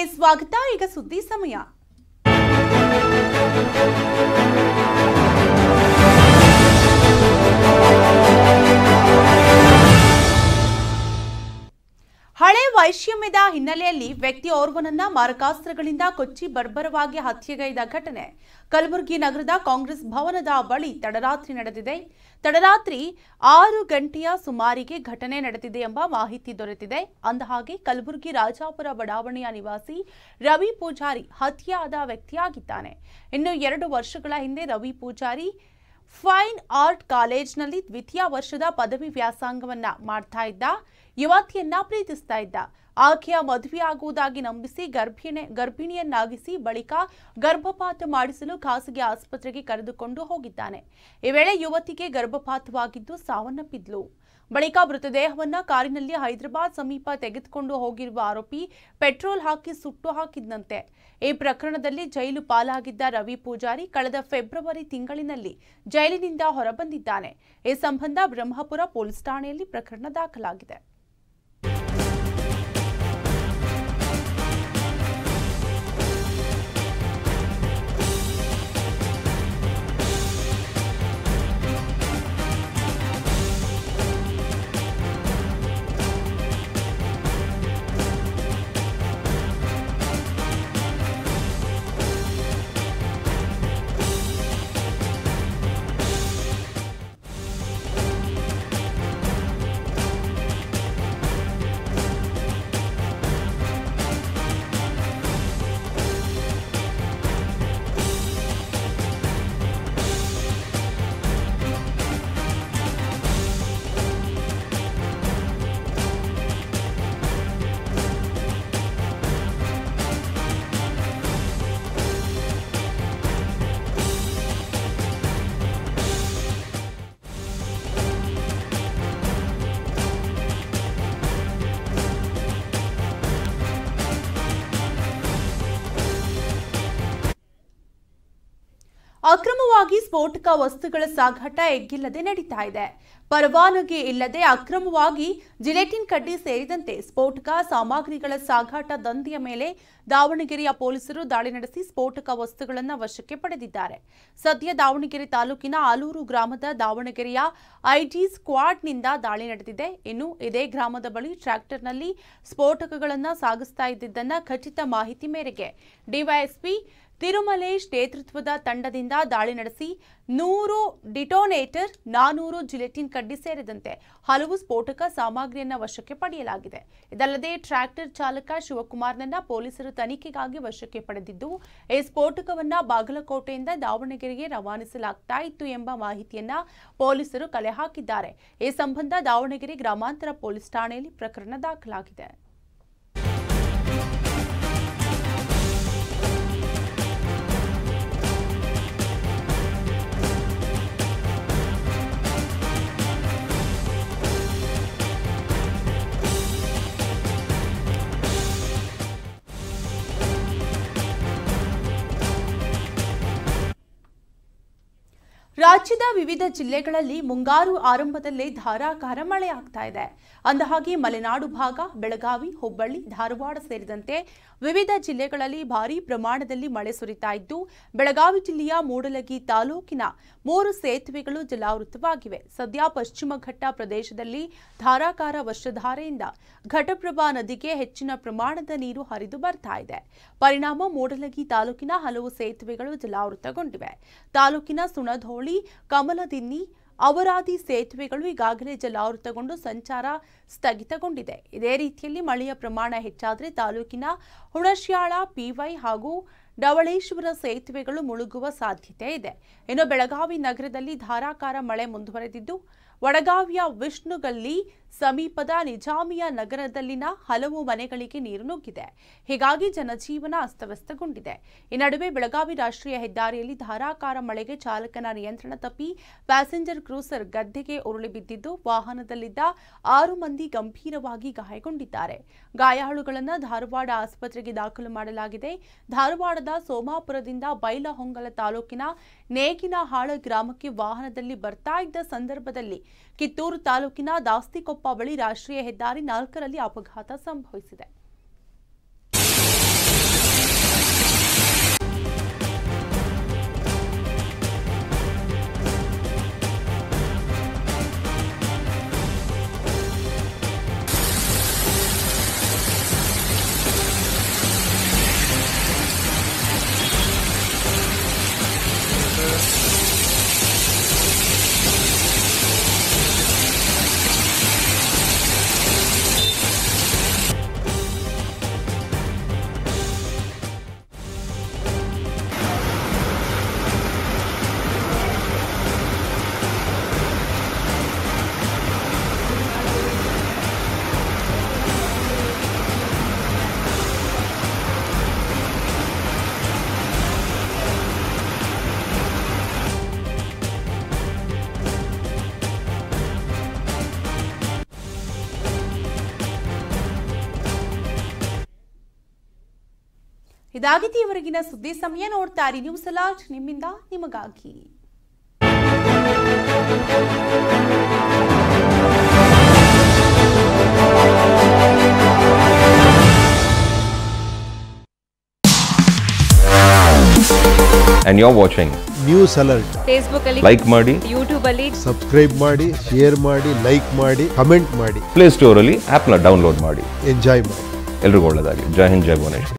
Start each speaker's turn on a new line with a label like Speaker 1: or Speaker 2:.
Speaker 1: ಸ್ವಾಗತ. ಈಗ ಸುದ್ದಿ ಸಮಯ. ಹಳೆ ವೈಷಮ್ಯದ ಹಿನ್ನೆಲೆಯಲ್ಲಿ ವ್ಯಕ್ತಿಯೋರ್ವನನ್ನ ಮಾರಕಾಸ್ತ್ರಗಳಿಂದ ಕೊಚ್ಚಿ ಬರ್ಬರವಾಗಿ ಹತ್ಯೆಗೈದ ಘಟನೆ ಕಲಬುರಗಿ ನಗರದ ಕಾಂಗ್ರೆಸ್ ಭವನದ ಬಳಿ ತಡರಾತ್ರಿ ನಡೆದಿದೆ. ತಡರಾತ್ರಿ 6 ಗಂಟೆಯ ಸುಮಾರಿಗೆ ಘಟನೆ ನಡೆದಿದೆ ಎಂಬ ಮಾಹಿತಿ ದೊರೆತಿದೆ. ಅಂದಹಾಗೆ ಕಲಬುರಗಿ ರಾಜಾಪುರ ಬಡಾವಣೆಯ ನಿವಾಸಿ ರವಿ ಪೂಜಾರಿ ಹತ್ಯೆಯಾದ ವ್ಯಕ್ತಿಯಾಗಿದ್ದಾನೆ. ಇನ್ನು 2 ವರ್ಷಗಳ ಹಿಂದೆ ರವಿ ಪೂಜಾರಿ ಫೈನ್ ಆರ್ಟ್ ಕಾಲೇಜ್ನಲ್ಲಿ ದ್ವಿತೀಯ ವರ್ಷದ ಪದವಿ ವ್ಯಾಸಂಗವನ್ನ ಮಾಡ್ತಾ ಇದ್ದ. ಯುವತಿಯನ್ನ ಪ್ರೀತಿಸ್ತಾ ಇದ್ದ. ಆಕೆಯ ಮದುವೆಯಾಗುವುದಾಗಿ ನಂಬಿಸಿ ಗರ್ಭಿಣಿಯನ್ನಾಗಿಸಿ ಬಳಿಕ ಗರ್ಭಪಾತ ಮಾಡಿಸಲು ಖಾಸಗಿ ಆಸ್ಪತ್ರೆಗೆ ಕರೆದುಕೊಂಡು ಹೋಗಿದ್ದಾನೆ. ಈ ವೇಳೆ ಯುವತಿಗೆ ಗರ್ಭಪಾತವಾಗಿದ್ದು ಸಾವನ್ನಪ್ಪಿದ್ಲು. ಬಳಿಕ ಮೃತದೇಹವನ್ನ ಕಾರಿನಲ್ಲಿ ಹೈದರಾಬಾದ್ ಸಮೀಪ ತೆಗೆದುಕೊಂಡು ಹೋಗಿರುವ ಆರೋಪಿ ಪೆಟ್ರೋಲ್ ಹಾಕಿ ಸುಟ್ಟು ಹಾಕಿದ್ದಂತೆ. ಈ ಪ್ರಕರಣದಲ್ಲಿ ಜೈಲು ಪಾಲಾಗಿದ್ದ ರವಿ ಪೂಜಾರಿ ಕಳೆದ ಫೆಬ್ರವರಿ ತಿಂಗಳಿನಲ್ಲಿ ಜೈಲಿನಿಂದ ಹೊರಬಂದಿದ್ದಾನೆ. ಈ ಸಂಬಂಧ ಬ್ರಹ್ಮಪುರ ಪೊಲೀಸ್ ಠಾಣೆಯಲ್ಲಿ ಪ್ರಕರಣ ದಾಖಲಾಗಿದೆ. ಅಕ್ರಮವಾಗಿ ಸ್ಫೋಟಕ ವಸ್ತುಗಳ ಸಾಗಾಟ ಎಗ್ಗಿಲ್ಲದೆ ನಡೀತಾ ಇದೆ. ಪರವಾನಗಿ ಇಲ್ಲದೆ ಅಕ್ರಮವಾಗಿ ಜಿಲೆಟಿನ್ ಕಡ್ಡಿ ಸೇರಿದಂತೆ ಸ್ಫೋಟಕ ಸಾಮಗ್ರಿಗಳ ಸಾಗಾಟ ದಂಧೆಯ ಮೇಲೆ ದಾವಣಗೆರೆಯ ಪೊಲೀಸರು ದಾಳಿ ನಡೆಸಿ ಸ್ಫೋಟಕ ವಸ್ತುಗಳನ್ನು ವಶಕ್ಕೆ ಪಡೆದಿದ್ದಾರೆ. ಸದ್ಯ ದಾವಣಗೆರೆ ತಾಲೂಕಿನ ಆಲೂರು ಗ್ರಾಮದ ದಾವಣಗೆರೆಯ ಐಟಿ ಸ್ಕ್ವಾಡ್ನಿಂದ ದಾಳಿ ನಡೆದಿದೆ. ಇನ್ನು ಇದೇ ಗ್ರಾಮದ ಬಳಿ ಟ್ರ್ಯಾಕ್ಟರ್ನಲ್ಲಿ ಸ್ಫೋಟಕಗಳನ್ನು ಸಾಗಿಸ್ತಾ ಇದ್ದಿದ್ದನ್ನ ಖಚಿತ ಮಾಹಿತಿ ಮೇರೆಗೆ ಡಿವೈಎಸ್ಪಿ ತಿರುಮಲೇಶ್ ನೇತೃತ್ವದ ತಂಡದಿಂದ ದಾಳಿ ನಡೆಸಿ 100 ಡಿಟೋನೇಟರ್, 400 ಜಿಲೆಟಿನ್ ಕಡ್ಡಿ ಸೇರಿದಂತೆ ಹಲವು ಸ್ಫೋಟಕ ಸಾಮಗ್ರಿಯನ್ನು ವಶಕ್ಕೆ ಪಡೆಯಲಾಗಿದೆ. ಇದಲ್ಲದೆ ಟ್ರ್ಯಾಕ್ಟರ್ ಚಾಲಕ ಶಿವಕುಮಾರ್ನನ್ನ ಪೊಲೀಸರು ತನಿಖೆಗಾಗಿ ವಶಕ್ಕೆ ಪಡೆದಿದ್ದು, ಈ ಸ್ಫೋಟಕವನ್ನ ಬಾಗಲಕೋಟೆಯಿಂದ ದಾವಣಗೆರೆಗೆ ರವಾನಿಸಲಾಗ್ತಾ ಇತ್ತು ಎಂಬ ಮಾಹಿತಿಯನ್ನ ಪೊಲೀಸರು ಕಲೆ ಹಾಕಿದ್ದಾರೆ. ಈ ಸಂಬಂಧ ದಾವಣಗೆರೆ ಗ್ರಾಮಾಂತರ ಪೊಲೀಸ್ ಠಾಣೆಯಲ್ಲಿ ಪ್ರಕರಣ ದಾಖಲಾಗಿದೆ. ರಾಜ್ಯದ ವಿವಿಧ ಜಿಲ್ಲೆಗಳಲ್ಲಿ ಮುಂಗಾರು ಆರಂಭದಲ್ಲೇ ಧಾರಾಕಾರ ಮಳೆಯಾಗ್ತಾ ಇದೆ. ಅಂದಹಾಗೆ ಮಲೆನಾಡು ಭಾಗ, ಬೆಳಗಾವಿ, ಹುಬ್ಬಳ್ಳಿ, ಧಾರವಾಡ ಸೇರಿದಂತೆ ವಿವಿಧ ಜಿಲ್ಲೆಗಳಲ್ಲಿ ಭಾರೀ ಪ್ರಮಾಣದಲ್ಲಿ ಮಳೆ ಸುರಿತಾ ಇದ್ದು, ಬೆಳಗಾವಿ ಜಿಲ್ಲೆಯ ಮೂಡಲಗಿ ತಾಲೂಕಿನ 3 ಸೇತುವೆಗಳು ಜಲಾವೃತವಾಗಿವೆ. ಸದ್ಯ ಪಶ್ಚಿಮ ಘಟ್ಟ ಪ್ರದೇಶದಲ್ಲಿ ಧಾರಾಕಾರ ವರ್ಷಧಾರೆಯಿಂದ ಘಟಪ್ರಭಾ ನದಿಗೆ ಹೆಚ್ಚಿನ ಪ್ರಮಾಣದ ನೀರು ಹರಿದು ಬರ್ತಾ ಇದೆ. ಪರಿಣಾಮ ಮೂಡಲಗಿ ತಾಲೂಕಿನ ಹಲವು ಸೇತುವೆಗಳು ಜಲಾವೃತಗೊಂಡಿವೆ. ತಾಲೂಕಿನ ಸುಣಧೋಳಿ, ಕಮಲದಿನ್ನಿ, ಅವರಾದಿ ಸೇತುವೆಗಳು ಈಗಾಗಲೇ ಜಲಾವೃತಗೊಂಡು ಸಂಚಾರ ಸ್ಥಗಿತಗೊಂಡಿದೆ. ಇದೇ ರೀತಿಯಲ್ಲಿ ಮಳೆಯ ಪ್ರಮಾಣ ಹೆಚ್ಚಾದರೆ ತಾಲೂಕಿನ ಹುಣಶ್ಯಾಳ, ಪಿವೈ ಹಾಗೂ ಡವಳೇಶ್ವರ ಸೇತುವೆಗಳು ಮುಳುಗುವ ಸಾಧ್ಯತೆ ಇದೆ. ಇನ್ನು ಬೆಳಗಾವಿ ನಗರದಲ್ಲಿ ಧಾರಾಕಾರ ಮಳೆ ಮುಂದುವರೆದಿದ್ದು, ವಡಗಾವಿಯ ವಿಷ್ಣುಗಲ್ಲಿ ಸಮೀಪದ ನಿಜಾಮಿಯಾ ನಗರದಲ್ಲಿನ ಹಲವು ಮನೆಗಳಿಗೆ ನೀರು ನುಗ್ಗಿದೆ. ಹೀಗಾಗಿ ಜನಜೀವನ ಅಸ್ತವ್ಯಸ್ತಗೊಂಡಿದೆ. ಈ ನಡುವೆ ಬೆಳಗಾವಿ ರಾಷ್ಟ್ರೀಯ ಹೆದ್ದಾರಿಯಲ್ಲಿ ಧಾರಾಕಾರ ಮಳೆಗೆ ಚಾಲಕನ ನಿಯಂತ್ರಣ ತಪ್ಪಿ ಪ್ಯಾಸೆಂಜರ್ ಕ್ರೂಸರ್ ಗದ್ದೆಗೆ ಉರುಳಿ ಬಿದ್ದಿದ್ದು, ವಾಹನದಲ್ಲಿದ್ದ 6 ಮಂದಿ ಗಂಭೀರವಾಗಿ ಗಾಯಗೊಂಡಿದ್ದಾರೆ. ಗಾಯಾಳುಗಳನ್ನು ಧಾರವಾಡ ಆಸ್ಪತ್ರೆಗೆ ದಾಖಲು ಮಾಡಲಾಗಿದೆ. ಧಾರವಾಡದ ಸೋಮಾಪುರದಿಂದ ಬೈಲಹೊಂಗಲ ತಾಲೂಕಿನ ನೇಗಿನಹಾಳ ಗ್ರಾಮಕ್ಕೆ ವಾಹನದಲ್ಲಿ ಬರ್ತಾ ಇದ್ದ ಸಂದರ್ಭದಲ್ಲಿ ಕಿತ್ತೂರು ತಾಲೂಕಿನ ದಾಸ್ತಿಕೊಪ್ಪ ಬಳಿ ರಾಷ್ಟ್ರೀಯ ಹೆದ್ದಾರಿ 4ರಲ್ಲಿ ಅಪಘಾತ ಸಂಭವಿಸಿದೆ. ಇದಾಗಿತ್ತು ಇವರೆಗಿನ ಸುದ್ದಿ ಸಮಯ. ನೋಡ್ತಾ ಇರಿ ನ್ಯೂಸ್ ಅಲರ್ಟ್, ನಿಮ್ಮಿಂದ ನಿಮಗಾಗಿ.
Speaker 2: And you're watching
Speaker 3: News Alert.
Speaker 4: Facebook ಅಲ್ಲಿ,
Speaker 2: like ಮಾಡಿ,
Speaker 4: YouTube ಅಲ್ಲಿ
Speaker 3: Subscribe ಮಾಡಿ, share ಮಾಡಿ, like ಮಾಡಿ, comment ಮಾಡಿ.
Speaker 2: ಪ್ಲೇ ಸ್ಟೋರ್ ಅಲ್ಲಿ ಆಪ್ ನ ಡೌನ್ಲೋಡ್ ಮಾಡಿ.
Speaker 3: Enjoy ಮಾಡಿ.
Speaker 2: ಎಲ್ರಿಗೂ ಒಳ್ಳೆಯದಾಗಲಿ. ಜೈ ಹಿಂದ್, ಜೈ ಭುವನೇಶ್ವರಿ.